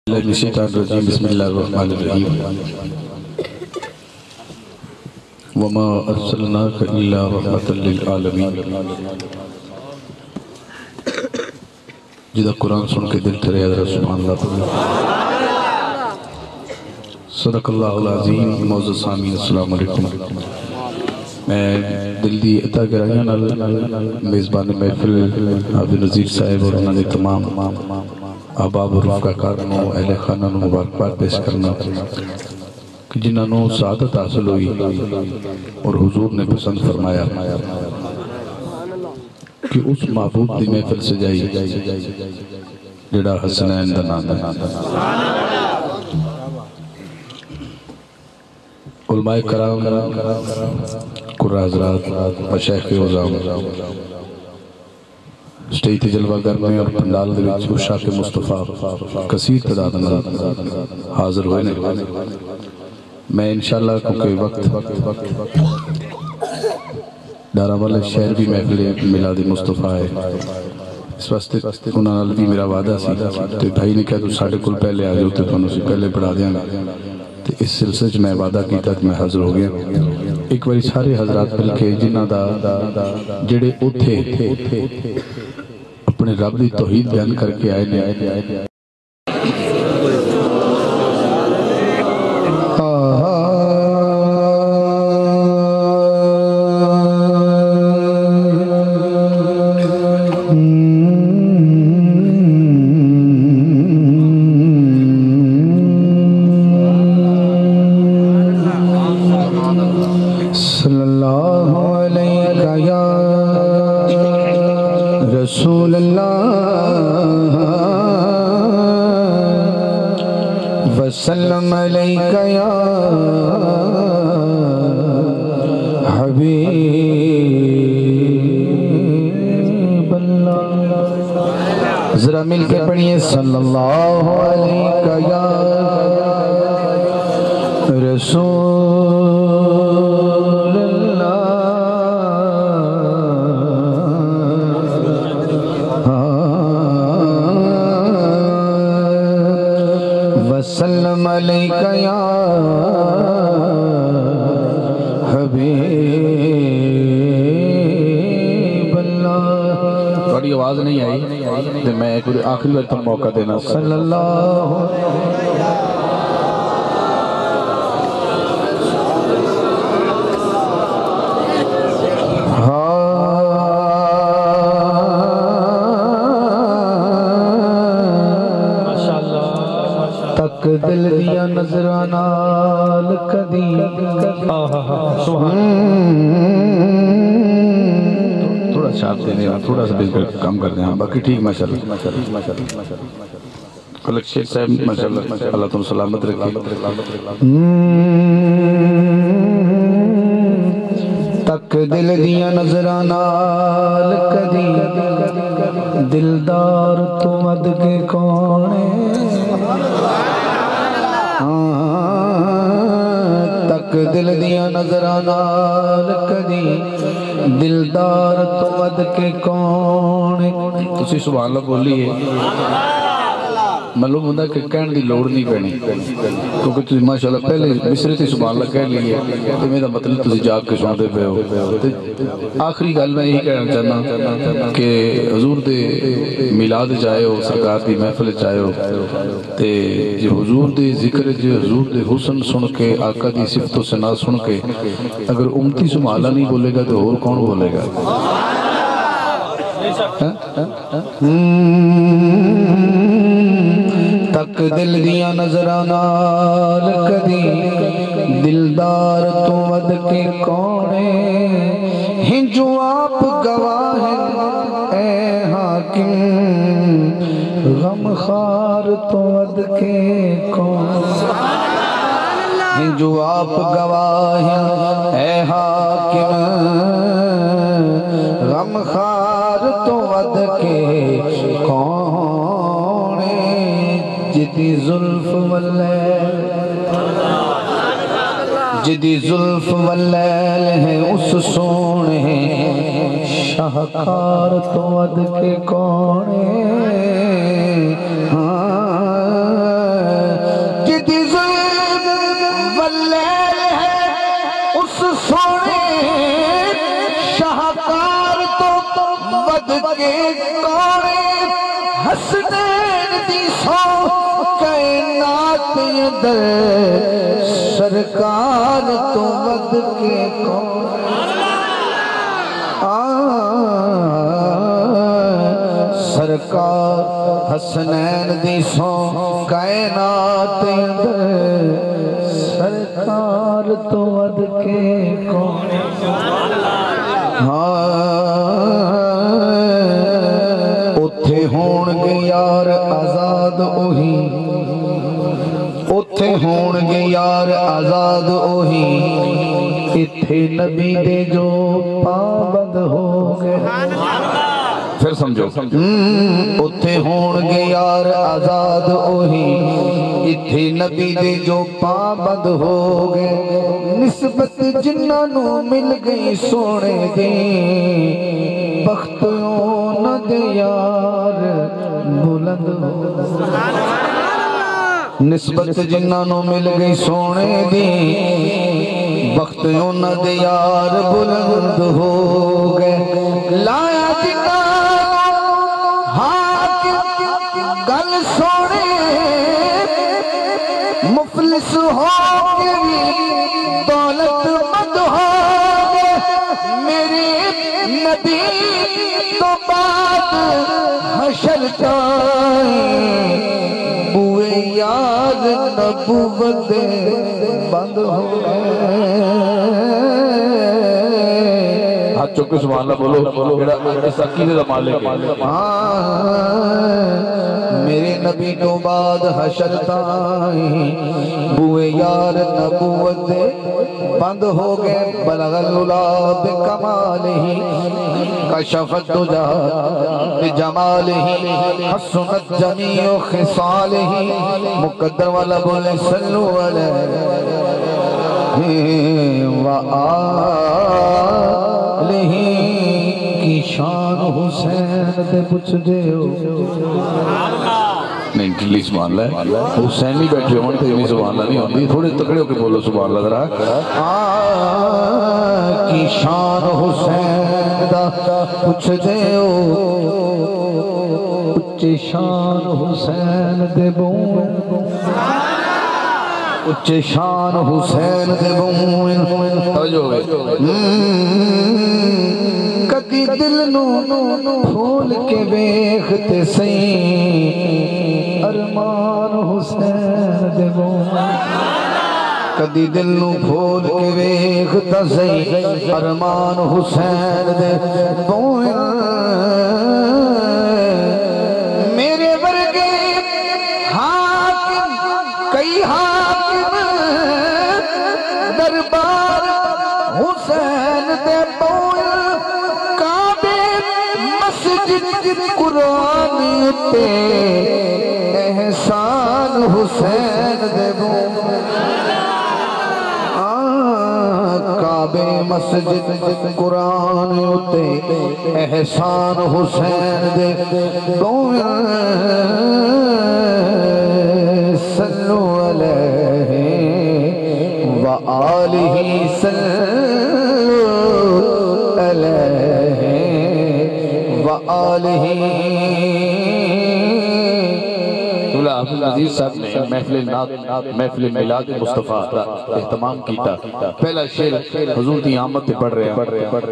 بسم اللہ الرحمن الرحیم وما ارسلناک الا رحمتا للعالمین جدہ قرآن سن کے دل ترے حضرت سبحان اللہ پڑھیں صدق اللہ العظیم معزز سامعین السلام علیکم میں دل دی عطا کرائیاں میزبان محفل عبد نظیر صاحب اور انہوں نے تمام احباب و رفقہ کارنوں اہل خانہ نو مبارکباد پیش کرنا کہ جنہاں نو سعادت حاصل ہوئی اور حضور نے پسند فرمایا کہ اس معبود دی محفل سے جائی جڑا حسنین دا نام ہے علماء کرام قرآن حضرات مشایخ عظام سٹیج تے جلوہ گر میں اور پندال دے وچ عشاق مصطفیٰ کثیر تعداد میں حاضر ہوئے نے میں انشاءاللہ کیونکہ وقت دارہ والے شہر بھی محفل میلاد مصطفیٰ ہے اس واسطے انہوں نے بھی میرا وعدہ سی تو بھائی نے کہا تو ساڑھے کل پہلے آ جاؤ تو انہوں سے پہلے پڑھا دیا گا تو اس سلسلے میں وعدہ کیتا کہ میں حاضر ہو گیا ایک باری سارے حضرات بلکہ جنہ دا جڑے اتھے اپنے رب دی توحید بیان کر کے آئے نے صلی اللہ علیہ یا رسول اللہ وسلم علیہ یا حبیب اللہ ذرا مل کے پڑھئے صلی اللہ علیہ یا رسول وسلم علیکہ یا حبیب اللہ بڑی آواز نہیں آئی میں ایک آخری وقت موقع دینا صلی اللہ تک دل دیا نظرانال کدی تھوڑا شارپ دینے تھوڑا سا بیس کم کر دیں باقی ٹھیک ماشاءاللہ خلق شیخ صاحب ماشاءاللہ اللہ تم سلامت رکھے تک دل دیا نظرانال کدی دلدار تو مد کے کونے تک دل دیا نظرانال کدی دلدار تو مد کے کونے تسی سبحان اللہ بولیے معلوم ہوندہ کہ کہن دی لوڑ نہیں پہنی کیونکہ تسی ماشاءاللہ پہلے مصری تھی سبحان اللہ کہہ لیے تو میرا مطلب تسی جاگ کے سوندے پہ ہو آخری گل میں یہی کہنا چاہنا کہ حضور دے میلاد جائے ہو سرکار دی محفل جائے ہو تے جو حضور دے ذکر جو حضور دے حسن سن کے آقا دی صفت و ثنا سن کے اگر امتی سبحان اللہ نہیں بولے گا تو اور کون بولے گا تک دل دیا نظرانال کدی دلدار تو ود کے کونے ہیں جو آپ گواہ ہیں اے حاکم غم خار تو ود کے کونے ہیں جو آپ گواہ ہیں اے حاکم غم خار تو ود کے کونے جدی ظلف واللیل جدی ظلف واللیل ہے اس سونے شاہکار تو ود کے کونے کے کونے حسنین دی سو کائنات در سرکار تو ود کے کون سرکار حسنین دی سو کائنات در سرکار تو ود کے کون اتھے ہون گے یار آزاد اوہی اتھے ہون گے یار آزاد اوہی اتھے نبی دے جو پابند ہو گئے پھر سمجھو اتھے ہون گے یار آزاد اوہی اتھے نبی دے جو پابند ہو گئے نسبت جنہاں نو مل گئی سونے دی بختوں نہ دے یار بلند ہو نسبت جنہاں نو مل گئی سونے دی بختوں نہ دے یار بلند ہو گئے لایا جنہاں گل سونے مفلس ہو کے بھی دولت مند ہو گئے میرے نبی تو بعد حشر تائیں بوئے یاد نبوت بند ہو گئے ہاتھ چوکے سبحان اللہ بولو اس عقیدے دا مالک ہے میرے نبی تو بعد حشر تائیں بوئے یار نبوت بند ہو گئے بلغ العلا بکمالہ کشفت دجا بجمالہ حسنت جمیع خصالہ مقدر والا بولے صلو علیہ وآلہ کی شان حسین دے پچھ دے ہو نہیں ٹھلی سبحان اللہ حسین نہیں بیٹھے ہوں تو یہ سبحان اللہ نہیں ہوتی تھوڑے تکڑے ہو کے بولو سبحان اللہ ذرا کی شان حسین دا پچھ دے ہو اچھے شان حسین دے بون اچھے شان حسین دے بون توجہ ہوئے کدی دل نو پھول کے بیختے سہیں ارمان حسین دے بون کدی دل نو پھول کے بیختا سہیں ارمان حسین دے بون میرے ورگے حاکم کئی حاکم دربار حسین دے بون قرآن تے احسان حسین دے بون کعبے مسجد قرآن تے احسان حسین دے بون صلو علیہ وآلہ صلو علیہ وآلہ مولا حافظ عزیز صاحب نے محفل میلاد مصطفیٰ کا اہتمام کیتا پہلا شعر حضور دی آمد تے پڑھ رہے ہیں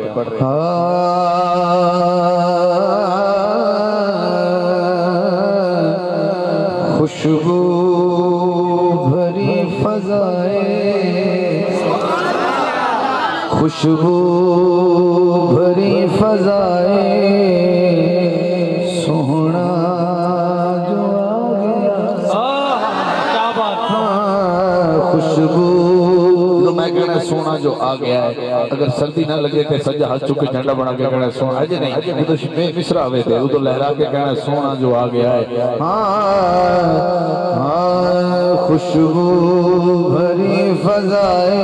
خوشبو بھری فضائے خوشبو بھری فضائے سونا جو خوشبو تو میں کہنا سونا جو آ گیا ہے اگر سردی نہ لگے کہ سجا ہاتھ چکے جھنڈا بنا کے کہنا سونا ہے نہیں وہ تو مصرع ہوئے تھے وہ تو لہرا کے کہنا سونا جو آ گیا ہے خوشبو بھری فضائے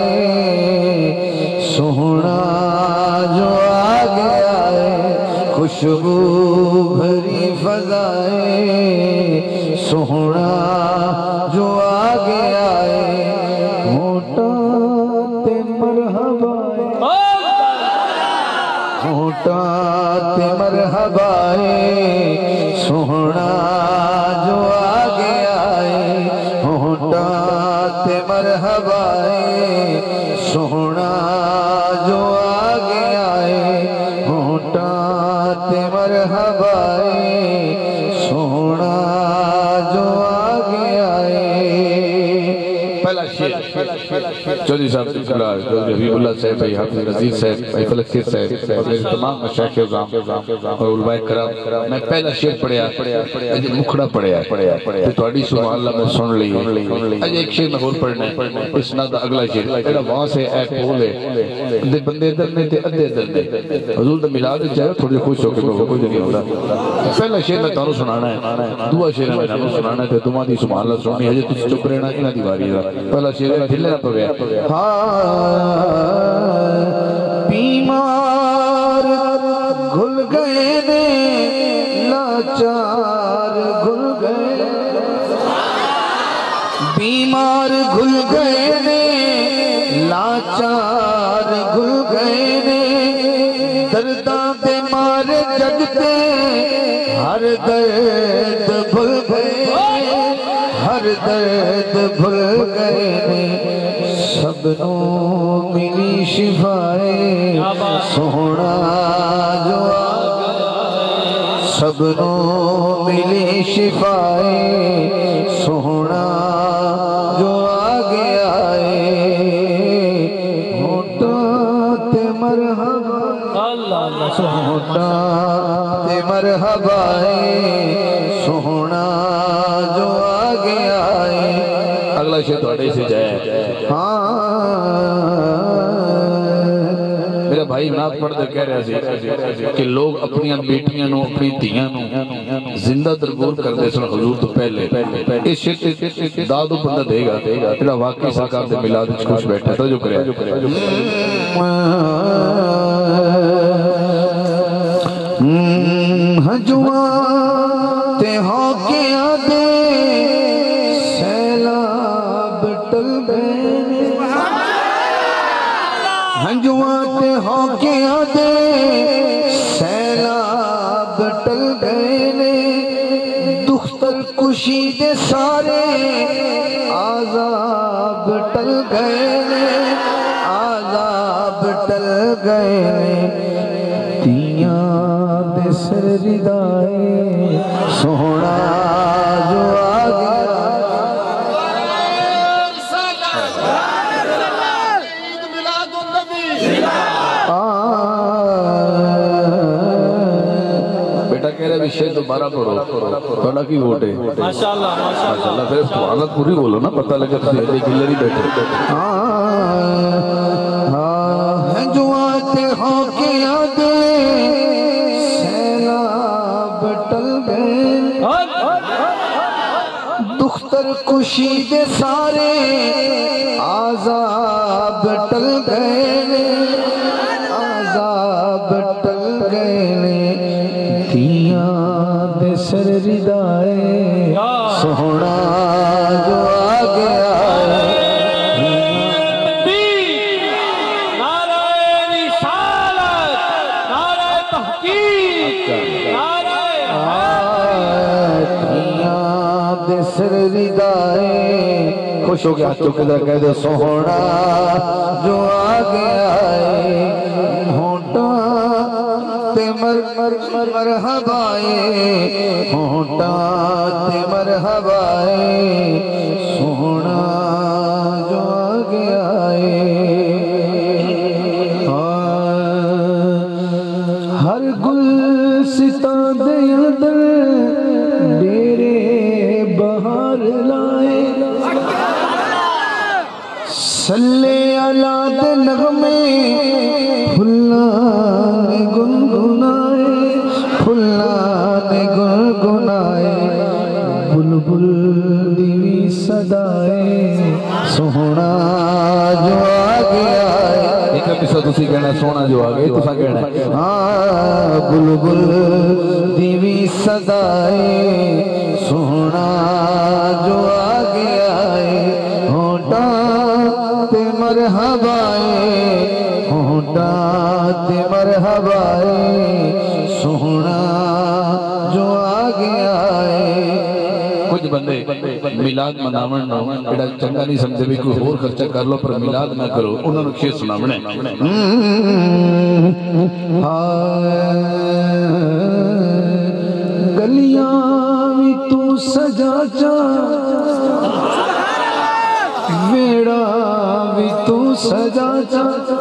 سونا جو آ گیا ہے خوشبو بھری فضائے سونا جو آ گیا ہے ہوٹا تے مرحبا ہوٹا تے مرحبا مرحبائے سونا جو آگے آئے ہونٹاں تے مرحبائے سونا جو آگے آئے پہلا شیر چودھری صاحب چودھری حبیب اللہ صاحب بھائی حافظ عزیز صاحب بھائی فلک سیر صاحب اور میرے تمام مشائخ اعظام اور علماء کرام میں پہلا شیر پڑھیا اجے مکھڑا پڑھیا تے تہاڈی سبحان اللہ میں سن لی اجے ایک شیر میں اور پڑھنا ہے اس نہ دا اگلا شیر ایڑا وہاں سے اے کول ہے دے بندے ادھر نے تے ادھے ادھر نے حضور دا میلاد چاہے تھوڑے خوش ہو کے کوئی نہیں ہوتا پہلا شیر میں تانوں سنانا ہے دوسرا شیر میں تانوں سنانا ہے تے تمہاں دی سبحان اللہ سننی اجے تسی چپ رہنا انہاں دی واری دا پہلا شیر ڈھلے نہ پوے بیمار گھل گئے نے لاچار گھل گئے بیمار گھل گئے نے لاچار گھل گئے نے درداں دے مارے جگتے ہر درد بھل گئے ہر درد بھل گئے نے سب نو ملی شفائے سونا جو سب نو ملی شفائے سونا جو آگے آئے ہونٹاں تے مرحبا ہونٹاں تے مرحبائے سونا جو آگے آئے اگلا شیر تھوڑے سے جائے میرا بھائی نعت پڑھ دے کہہ رہا سی کہ لوگ اپنی بیٹیاں نو اپنی دھیاں نو زندہ درگور کر دے سن حضور تو پہلے اس شیر دادو بندہ دے گا تیرا واقعی سرکار دے میلاد وچ خوش بیٹھا تو جو کرے ہجواں تے ہاکیاں دے سیلاب ٹل گئے ہجواں تے ہاکیاں دے سیلاب ٹل گئے نے دختر کشی دے سارے عذاب ٹل گئے نے عذاب ٹل گئے نے تیاں دے سر ردائے سونا جو آگے بیٹا کہہ رہے شیر دوبارہ پڑھو تھوڑا کی ووٹ ہے ماشاءاللہ پھر سبحانت پوری بولو نا پتہ لگا تھی ایک گلر ہی بیٹھے ہیں جو آتے ہوں کے آدھے سیلاب ٹل گئے دختر کشی دے سارے عذاب ٹل گئے عذاب ٹل گئے تیاں دے سر ردائے سونا جو آگے آئے نعرہ رسالت نعرہ تحقیق نعرہ تیاں دے سر ردائے خوش ہو گیا ہاتھوں کے در کہہ دے سونا جو آگے آئے ہونٹاں تے مرحبائے ہونٹاں تے مرحبائے سونا جو آگے آئے ہر گل ستاں دے اندر ڈیرے بہار لائے صلی اللہ دے نغمے پھلاں نے گنگنائے پھلاں نے گنگنائے بلبل دیوی صدائے سونا جو آگے آئے ایک اپیسا تسی کہنا سونا جو آگے تسا کہنا بلبل دیوی صدائے سونا جو آگے آئے ہونٹاں تے مرحبائے ہونٹاں تے مرحبائے سونا جو آگے آئے کچھ بندے میلاد مناون نو ایڈا چنگا نہیں سمجھے بھی کوئی اور خرچہ کر لو پر میلاد نہ کرو انہوں نے شیر سناونے گلیاں بھی تو سجا چا ویڑا بھی تو سجا چا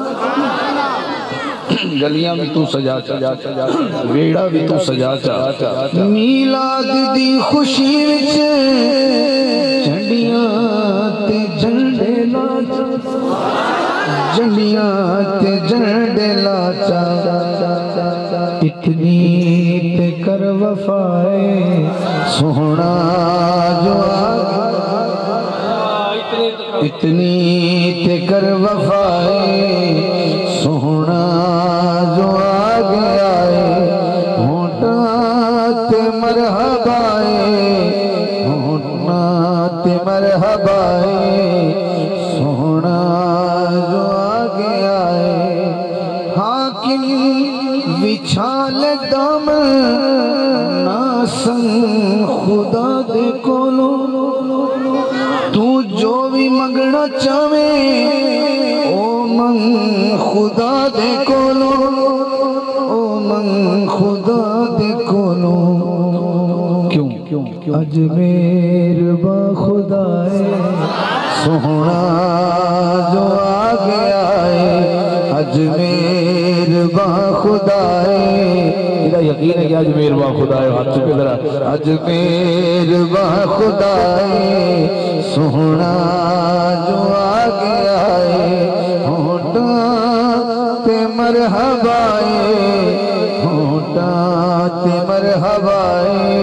گلیاں بھی تو سجا چا ویڑا بھی تو سجا چا میلاد دی خوشی وچ جھنڈیاں تے جھنڈے لا جھنڈیاں تے جھنڈے لا اتنی تے کر وفائے سونا جو اتنی تے کر وفائے سونا جو آگے آئے ہونٹاں تے مرحبائے ہونٹاں تے مرحبائے سونا جو آگے آئے حاکم وچھال دامن ناسن خدا دے کولو تو جو بھی منگنا چاہے او من خدا دے کولو او من خدا دے کولو کیوں اجمیر با خدائے سونا جو آگے آئے اجمیر با خدائے میرا یقین ہے کہ اجمیر با خدائے ہاتھ چکے ذرا اجمیر با خدائے سونا جو آگے آئے ہونٹاں تے مرحبائے ہونٹاں تے مرحبائے